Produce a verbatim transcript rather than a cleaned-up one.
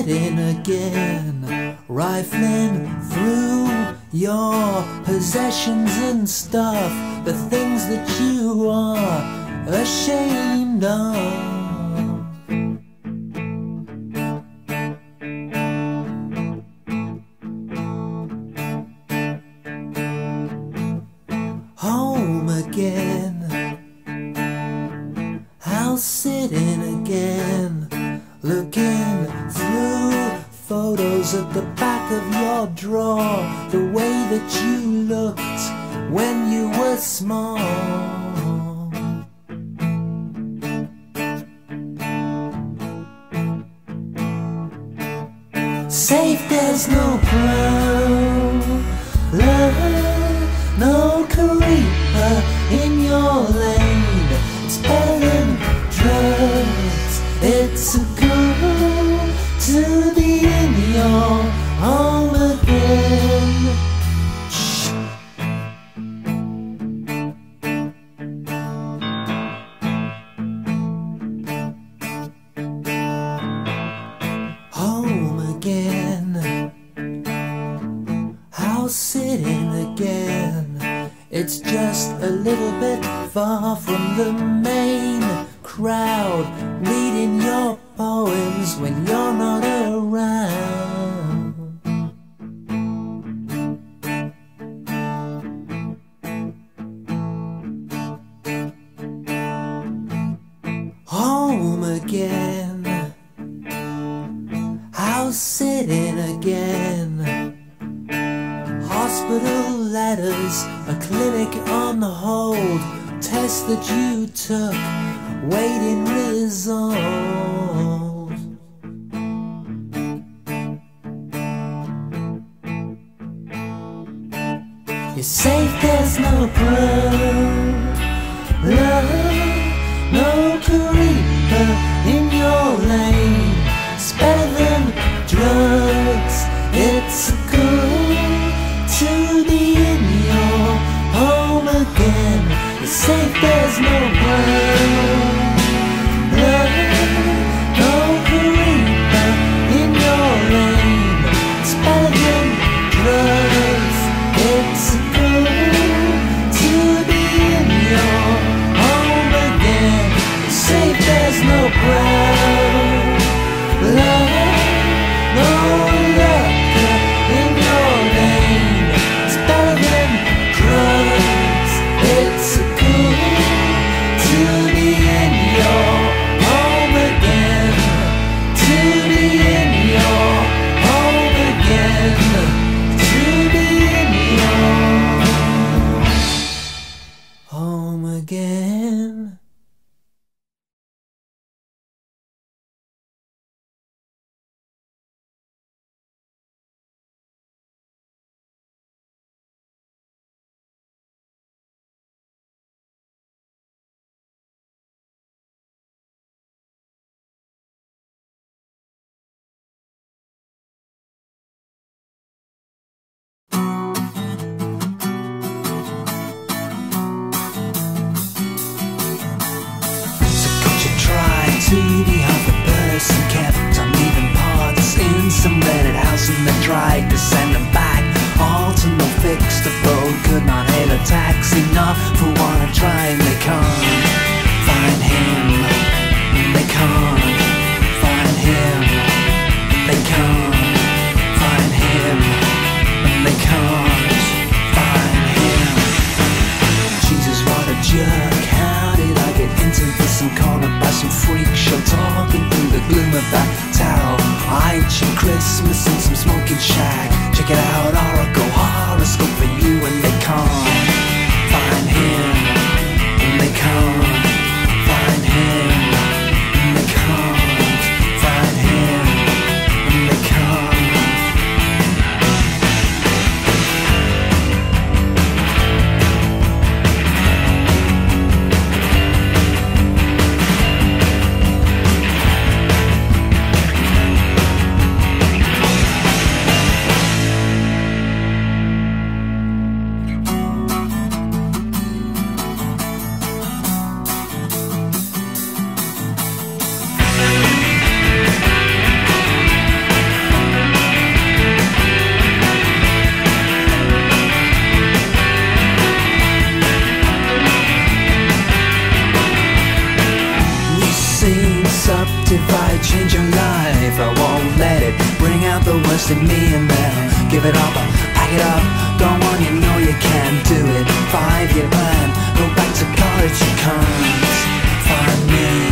sitting again, rifling through your possessions and stuff, the things that you are ashamed of. Home again, house sitting again, looking through photos at the back of your drawer, the way that you looked when you were small. Safe, there's no prowler, no creeper in your lane. It's better than drugs, it's a good to be in your home again. Shh. Home again, house sitting again. It's just a little bit far from the main crowd, reading your poems when you're not around. Home again, house sitting again, hospital letters, a clinic on the hold, test that you took, waiting result. You're safe, there's no prowler, no creeper in your lane. It's better than drugs, it's good to be in your home again. You're safe, there's no prowler, no creeper in your lane. It's better than drugs, it's good to be in your home again. You're safe, there's no prowler, no liquor in your lane. It's better than drugs, it's good to be in your home again, to be in your home again, to be in your home again. To be half a person kept on leaving parts in some rented house, and they tried to send them back, all to no fix. The boat could not hail a taxi, not for one to try, and they can't find him. They can't find him. They can't find him. They can't find him. Jesus, what a jerk! How did I get into this? I'm cornered by some freak show, talking through the gloom of that tower. I cheap Christmas in some smoking shack. Check it out, Oracle horoscope for you, and they can't find him. And they can't find him. And they can't find him. And they can't. worst in me and then give it up, pack it up. Don't want you know you can't do it. Five-year plan, go back to college, you can't find me.